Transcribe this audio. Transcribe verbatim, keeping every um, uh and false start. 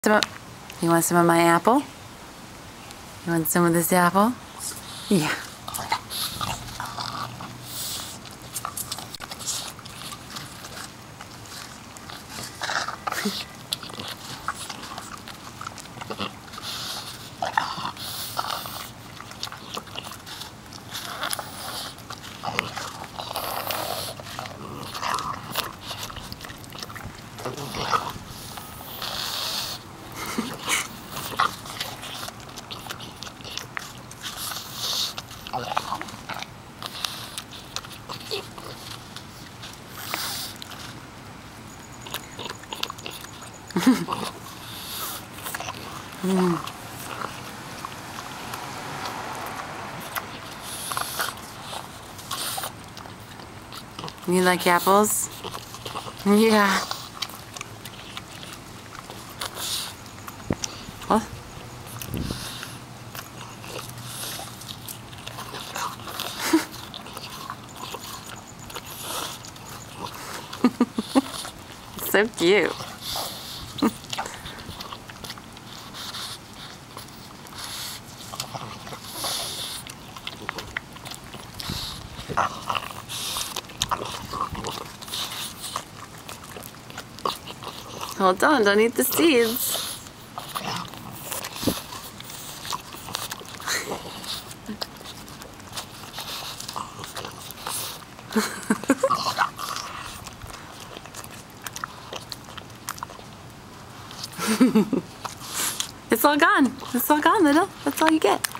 Some of, you want some of my apple? You want some of this apple? Yeah. mm. You like apples? Yeah. What? So cute. Hold on, don't eat the seeds. It's all gone. It's all gone, little. That's all you get.